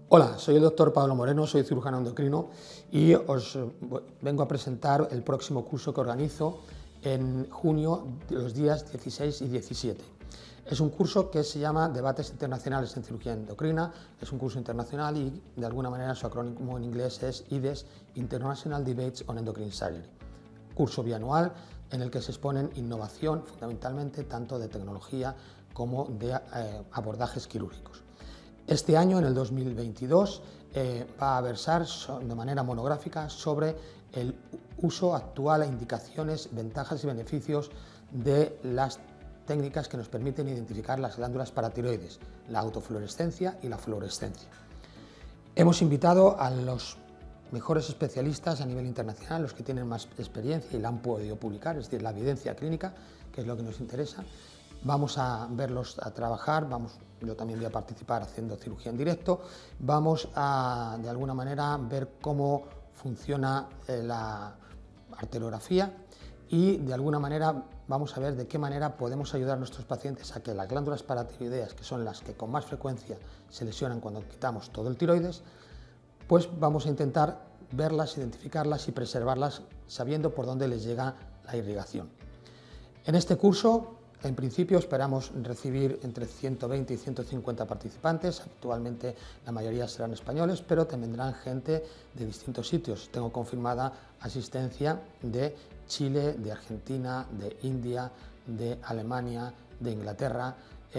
Hola, soy el doctor Pablo Moreno, soy cirujano endocrino y os vengo a presentar el próximo curso que organizo en junio, los días 16 y 17. Es un curso que se llama Debates Internacionales en Cirugía Endocrina, es un curso internacional y de alguna manera su acrónimo en inglés es IDES, International Debates on Endocrine Surgery. Curso bianual en el que se exponen innovación, fundamentalmente tanto de tecnología como de abordajes quirúrgicos. Este año, en el 2022, va a versar de manera monográfica sobre el uso actual e indicaciones, ventajas y beneficios de las técnicas que nos permiten identificar las glándulas paratiroides, la autofluorescencia y la fluorescencia. Hemos invitado a los mejores especialistas a nivel internacional, los que tienen más experiencia y la han podido publicar, es decir, la evidencia clínica, que es lo que nos interesa. Vamos a verlos a trabajar, yo también voy a participar haciendo cirugía en directo, vamos a de alguna manera ver cómo funciona la arteriografía y de alguna manera vamos a ver de qué manera podemos ayudar a nuestros pacientes a que las glándulas paratiroideas, que son las que con más frecuencia se lesionan cuando quitamos todo el tiroides, pues vamos a intentar verlas, identificarlas y preservarlas sabiendo por dónde les llega la irrigación. En este curso, en principio, esperamos recibir entre 120 y 150 participantes. Actualmente la mayoría serán españoles, pero también vendrán gente de distintos sitios. Tengo confirmada asistencia de Chile, de Argentina, de India, de Alemania, de Inglaterra,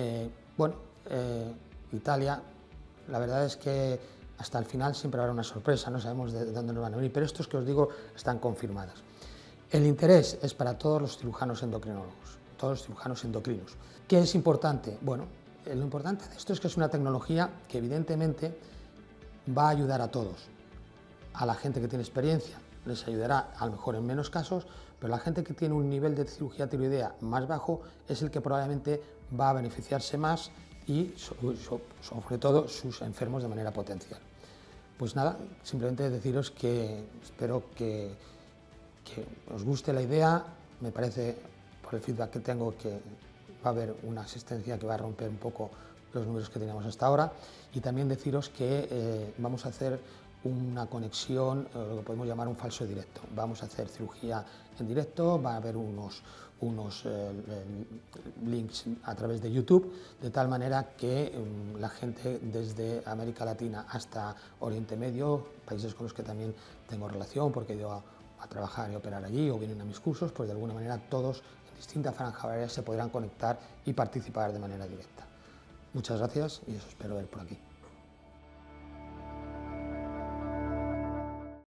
Italia. La verdad es que hasta el final siempre habrá una sorpresa, no sabemos de dónde nos van a venir, pero estos que os digo están confirmadas. El interés es para todos los cirujanos endocrinólogos, todos los cirujanos endocrinos. ¿Qué es importante? Bueno, lo importante de esto es que es una tecnología que evidentemente va a ayudar a todos. A la gente que tiene experiencia les ayudará a lo mejor en menos casos, pero la gente que tiene un nivel de cirugía tiroidea más bajo es el que probablemente va a beneficiarse más y sobre todo sus enfermos de manera potencial. Pues nada, simplemente deciros que espero que os guste la idea. Me parece, por el feedback que tengo, que va a haber una asistencia que va a romper un poco los números que teníamos hasta ahora, y también deciros que vamos a hacer una conexión, lo que podemos llamar un falso directo. Vamos a hacer cirugía en directo, va a haber unos links a través de YouTube, de tal manera que la gente desde América Latina hasta Oriente Medio, países con los que también tengo relación porque yo a trabajar y operar allí o vienen a mis cursos, pues de alguna manera todos en distinta franja horaria se podrán conectar y participar de manera directa. Muchas gracias y os espero ver por aquí.